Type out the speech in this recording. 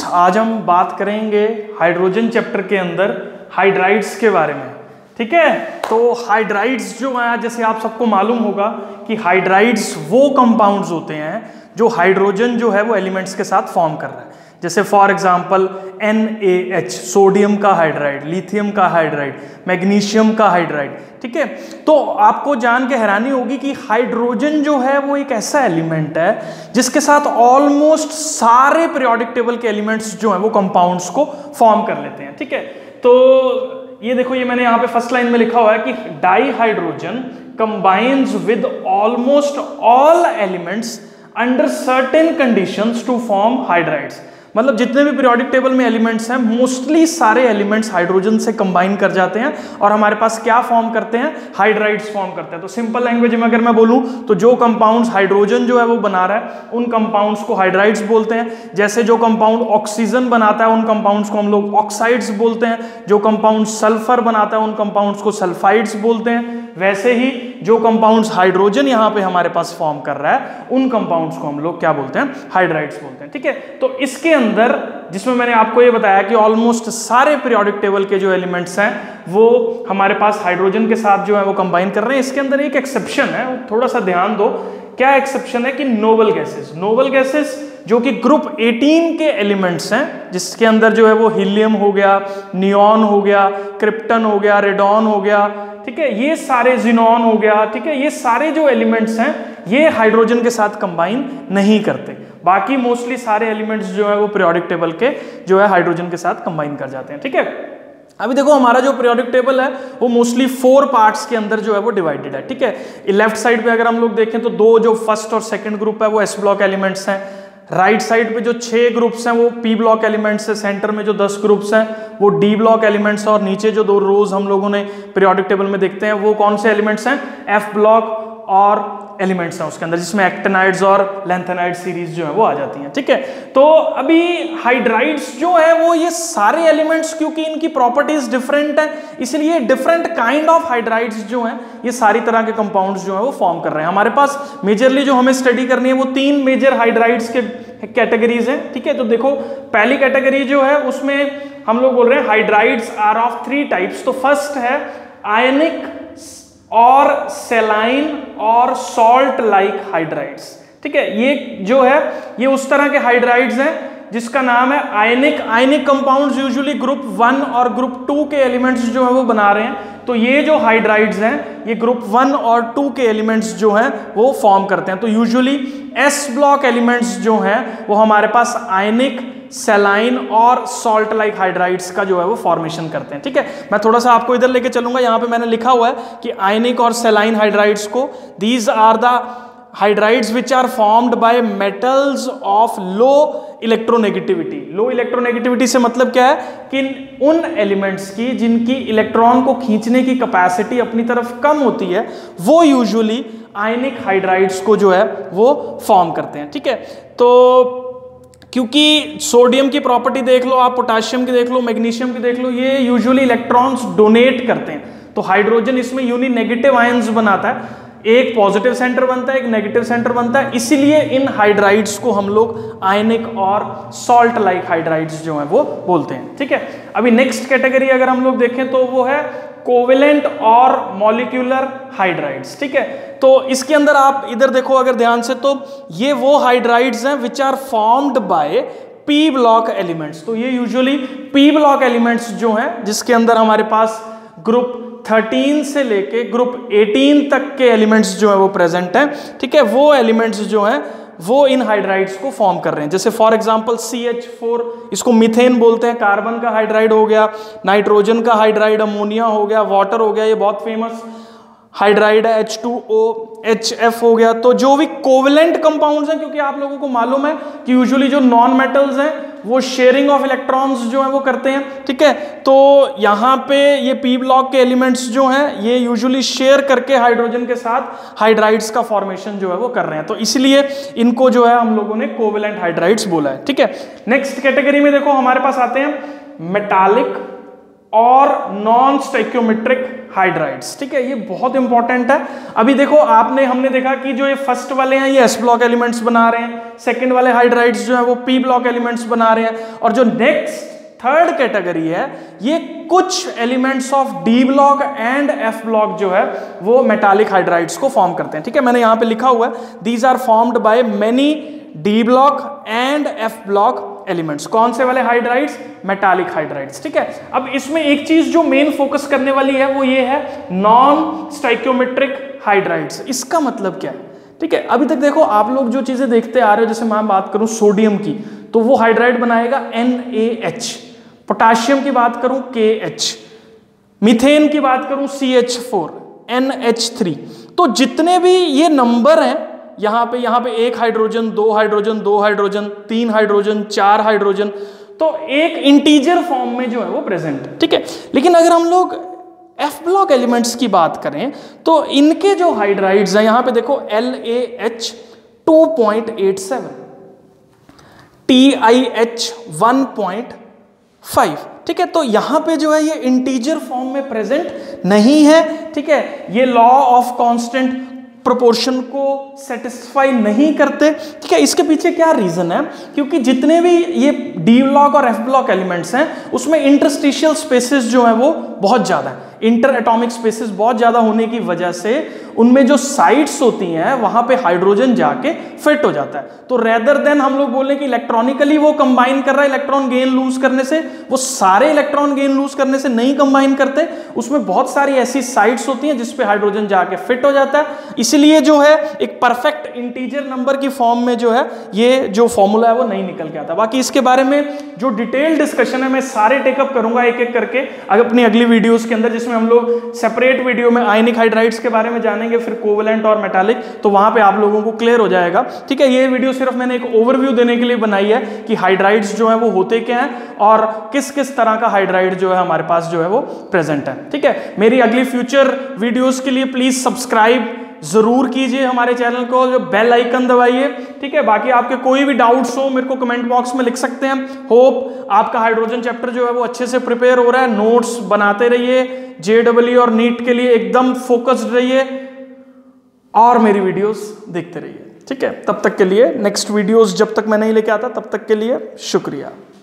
आज हम बात करेंगे हाइड्रोजन चैप्टर के अंदर हाइड्राइड्स के बारे में। ठीक है, तो हाइड्राइड्स जो है, जैसे आप सबको मालूम होगा कि हाइड्राइड्स वो कंपाउंड्स होते हैं जो हाइड्रोजन जो है वो एलिमेंट्स के साथ फॉर्म कर रहा है। जैसे फॉर एग्जांपल NaH सोडियम का हाइड्राइड, लिथियम का हाइड्राइड, मैग्नीशियम का हाइड्राइड। ठीक है, तो आपको जान के हैरानी होगी कि हाइड्रोजन जो है वो एक ऐसा एलिमेंट है जिसके साथ ऑलमोस्ट सारे पीरियोडिक टेबल के एलिमेंट्स जो हैं वो कंपाउंड्स को फॉर्म कर लेते हैं। ठीक है, तो ये देखो, ये मैंने यहाँ पे फर्स्ट लाइन में लिखा हुआ है कि di hydrogen combines with almost all elements under certain conditions to form hydrides. मतलब जितने भी पीरियोडिक टेबल में एलिमेंट्स हैं, मोस्टली सारे एलिमेंट्स हाइड्रोजन से कंबाइन कर जाते हैं और हमारे पास क्या फॉर्म करते हैं, हाइड्राइड्स फॉर्म करते हैं। तो सिंपल लैंग्वेज में अगर मैं बोलूं तो जो कंपाउंड्स हाइड्रोजन जो है वो बना रहा है उन कंपाउंड्स को हाइड्राइड्स बोलते हैं। जैसे जो कंपाउंड ऑक्सीजन बनाता है उन कंपाउंड्स को हम लोग ऑक्साइड्स बोलते हैं। जो कंपाउंड सल्फर बनाता है उन कंपाउंड्स को सल्फाइड्स बोलते हैं। वैसे ही जो कंपाउंड्स हाइड्रोजन यहाँ पे हमारे पास फॉर्म कर रहा है उन कंपाउंड्स को हम लोग क्या बोलते हैं, हाइड्राइड्स बोलते हैं। ठीक है, तो इसके अंदर जिसमें मैंने आपको ये बताया कि ऑलमोस्ट सारे पीरियोडिक टेबल के जो एलिमेंट्स हैं वो हमारे पास हाइड्रोजन के साथ जो है वो कंबाइन कर रहे हैं। इसके अंदर एक एक्सेप्शन है, थोड़ा सा ध्यान दो। क्या एक्सेप्शन है कि नोबल गैसेस, नोबल गैसेस जो कि ग्रुप 18 के एलिमेंट्स हैं, जिसके अंदर जो है वो हीलियम हो गया, नियॉन हो गया, क्रिप्टन हो गया, रेडॉन हो गया। ठीक है, ये सारे जिनॉन हो गया। ठीक है, ये सारे जो एलिमेंट्स हैं ये हाइड्रोजन के साथ कंबाइन नहीं करते। बाकी मोस्टली सारे एलिमेंट्स जो है वो पीरियोडिक टेबल के जो है हाइड्रोजन के साथ कंबाइन कर जाते हैं। ठीक है, अभी देखो हमारा जो पीरियोडिक टेबल है वो मोस्टली 4 पार्ट्स के अंदर जो है वो डिवाइडेड है। ठीक है, लेफ्ट साइड पे अगर हम लोग देखें तो 2 जो फर्स्ट और सेकंड ग्रुप है वो S ब्लॉक एलिमेंट्स हैं। राइट साइड पे जो 6 ग्रुप्स हैं वो P ब्लॉक एलिमेंट्स है। सेंटर में जो 10 ग्रुप्स हैं वो D ब्लॉक एलिमेंट्स है। और नीचे जो 2 रोज हम लोगों ने पीरियोडिक टेबल में देखते हैं वो कौन से एलिमेंट्स हैं, F ब्लॉक और एलिमेंट्स हैं उसके अंदर, जिसमें एक्टिनाइड्स और लैंथेनाइड सीरीज जो है वो आ जाती हैं। ठीक है, तो अभी हाइड्राइड्स जो है वो ये सारे एलिमेंट्स, क्योंकि इनकी प्रॉपर्टीज डिफरेंट है इसलिए डिफरेंट काइंड ऑफ हाइड्राइड्स जो हैं ये सारी तरह के कंपाउंड्स जो है वो फॉर्म कर रहे हैं। हमारे पास मेजरली जो हमें स्टडी करनी है वो 3 मेजर हाइड्राइड्स के कैटेगरीज हैं। ठीक है, तो देखो पहली कैटेगरी जो है उसमें हम लोग बोल रहे हैं हाइड्राइड्स आर ऑफ 3 टाइप्स। तो फर्स्ट है आयनिक और सेलाइन और सॉल्ट लाइक हाइड्राइड्स। ठीक है, ये जो है ये उस तरह के हाइड्राइड्स हैं जिसका नाम है ionic. Ionic compounds usually group 1 और ग्रुप 2 के एलिमेंट्स जो है वो बना रहे हैं। तो ये जो हाइड्राइड्स हैं ये ग्रुप 1 और 2 के एलिमेंट्स जो हैं वो फॉर्म करते हैं। तो यूजुअली S ब्लॉक एलिमेंट्स जो हैं वो हमारे पास आयनिक, सेलाइन और सॉल्ट लाइक हाइड्राइड्स का जो है वो फॉर्मेशन करते हैं। ठीक है, मैं थोड़ा सा आपको इधर लेके चलूंगा। यहाँ पे मैंने लिखा हुआ है कि आयनिक और सेलाइन हाइड्राइड्स को these are the hydrides which are formed by metals of low electronegativity. Low electronegativity से मतलब क्या है कि उन एलिमेंट्स की जिनकी इलेक्ट्रॉन को खींचने की कैपेसिटी अपनी तरफ कम होती है वो यूजुअली आयनिक हाइड्राइड्स को जो है वो फॉर्म करते हैं। ठीक है, तो क्योंकि सोडियम की प्रॉपर्टी देख लो आप, पोटाशियम की देख लो, मैग्नीशियम की देख लो, ये यूजुअली इलेक्ट्रॉन्स डोनेट करते हैं। तो हाइड्रोजन इसमें यूनि नेगेटिव आयंस बनाता है, एक पॉजिटिव सेंटर बनता है, एक नेगेटिव सेंटर बनता है। इसीलिए इन हाइड्राइड्स को हम लोग आयनिक और सॉल्ट लाइक हाइड्राइड्स जो है वो बोलते हैं। ठीक है, अभी नेक्स्ट कैटेगरी अगर हम लोग देखें तो वो है कोवेलेंट और मॉलिक्यूलर हाइड्राइड्स। ठीक है, तो इसके अंदर आप इधर देखो अगर ध्यान से, तो ये वो हाइड्राइड्स हैं which are formed by P block elements. तो ये यूजुअली P ब्लॉक एलिमेंट्स जो हैं जिसके अंदर हमारे पास ग्रुप 13 से लेके ग्रुप 18 तक के एलिमेंट्स जो है वो प्रेजेंट हैं। ठीक है, वो एलिमेंट्स जो हैं वो इन हाइड्राइड्स को फॉर्म कर रहे हैं। जैसे फॉर एग्जांपल CH4, इसको मीथेन बोलते हैं, कार्बन का हाइड्राइड हो गया, नाइट्रोजन का हाइड्राइड, अमोनिया हो गया, वाटर हो गया, ये बहुत फेमस हाइड्राइड है, H2O, HF हो गया। तो जो भी कोवेलेंट कंपाउंड्स हैं, क्योंकि आप लोगों को मालूम है कि यूजुअली जो नॉन मेटल्स हैं वो शेयरिंग ऑफ इलेक्ट्रॉन्स जो है वो करते हैं। ठीक है, तो यहाँ पे ये P ब्लॉक के एलिमेंट्स जो हैं ये यूजुअली शेयर करके हाइड्रोजन के साथ हाइड्राइड्स का फॉर्मेशन जो है वो कर रहे हैं। तो इसलिए इनको जो है हम लोगों ने कोवेलेंट हाइड्राइड्स बोला है। ठीक है, नेक्स्ट कैटेगरी में देखो हमारे पास आते हैं मेटालिक और नॉन स्टोइकियोमेट्रिक हाइड्राइड्स। ठीक है, ये बहुत इंपॉर्टेंट है। अभी देखो हमने देखा कि जो ये फर्स्ट वाले हैं ये एस ब्लॉक एलिमेंट्स बना रहे हैं, सेकंड वाले हाइड्राइड्स जो है वो पी ब्लॉक एलिमेंट्स बना रहे हैं, और जो नेक्स्ट थर्ड कैटेगरी है ये कुछ elements of D block and F block जो है वो मेटालिक हाइड्राइड्स को फॉर्म करते हैं। ठीक है, मैंने यहां पे लिखा हुआ है these are formed by many D block and F block elements. कौन से वाले हाइड्राइड्स? Metallic hydrides. ठीक है, अब इसमें एक चीज जो मेन फोकस करने वाली है वो ये है नॉन स्टोइकियोमेट्रिक हाइड्राइड्स। इसका मतलब क्या है? ठीक है, अभी तक देखो आप लोग जो चीजें देखते आ रहे हो, जैसे मैं बात करूं सोडियम की तो वो हाइड्राइड बनाएगा NaH, पोटाशियम की बात करूं KH, मीथेन की बात करूं CH4, NH3। तो जितने भी ये नंबर हैं यहां पे एक हाइड्रोजन, दो हाइड्रोजन, दो हाइड्रोजन, तीन हाइड्रोजन, चार हाइड्रोजन, तो एक इंटीजर फॉर्म में जो है वो प्रेजेंट है। ठीक है, लेकिन अगर हम लोग एफ ब्लॉक एलिमेंट्स की बात करें तो इनके जो हाइड्राइड्स हैं यहां पे देखो LaH 2.87, TiH 1.5। ठीक है, तो यहां पे जो है ये इंटीजर फॉर्म में प्रेजेंट नहीं है। ठीक है, ये लॉ ऑफ कांस्टेंट प्रोपोर्शन को सेटिस्फाई नहीं करते। ठीक है, इसके पीछे क्या रीजन है? क्योंकि जितने भी ये डी ब्लॉक और एफ ब्लॉक एलिमेंट्स हैं उसमें इंटरस्टिशियल स्पेसेस जो है वो बहुत ज्यादा है। इंटर एटॉमिक स्पेसेस बहुत ज्यादा होने की वजह से उनमें जो साइट्स होती हैं वहां पे हाइड्रोजन जाके फिट हो जाता है। तो रेदर देन हम लोग बोले कि इलेक्ट्रॉनिकली वो कंबाइन कर रहा है इलेक्ट्रॉन गेन लूज करने से, वो सारे इलेक्ट्रॉन गेन लूज करने से नहीं कंबाइन करते। उसमें बहुत सारी ऐसी साइट्स होती हैं जिसपे हाइड्रोजन जाके फिट हो जाता है। इसलिए जो है एक परफेक्ट इंटीजर नंबर की फॉर्म में जो है ये जो फॉर्मूला है वो नहीं निकल के आता। बाकी इसके बारे में जो डिटेल डिस्कशन है मैं सारे टेकअप करूंगा एक एक करके अपनी अगली वीडियोस के अंदर, जिसमें हम लोग सेपरेट वीडियो में आयनिक हाइड्राइड्स के बारे में जानेंगे, फिर कोवेलेंट और मेटालिक, तो वहां पे आप लोगों को क्लियर हो जाएगा। ठीक है, ये वीडियो सिर्फ मैंने एक ओवरव्यू देने के लिए बनाई है कि हाइड्राइड्स जो है वो होते क्या हैं और किस किस तरह का हाइड्राइड जो है हमारे पास जो है वो प्रेजेंट है। ठीक है, मेरी अगली फ्यूचर वीडियोस के लिए प्लीज सब्सक्राइब जरूर कीजिए हमारे चैनल को, जो बेल आइकन दबाइए। ठीक है, बाकी आपके कोई भी डाउट्स हो मेरे को कमेंट बॉक्स में लिख सकते हैं। होप आपका हाइड्रोजन चैप्टर जो है वो अच्छे से प्रिपेयर हो रहा है। नोट्स बनाते रहिए, JEE और नीट के लिए एकदम फोकस्ड रहिए और मेरी वीडियोस देखते रहिए। ठीक है, तब तक के लिए नेक्स्ट वीडियोस जब तक मैं नहीं लेके आता तब तक के लिए शुक्रिया।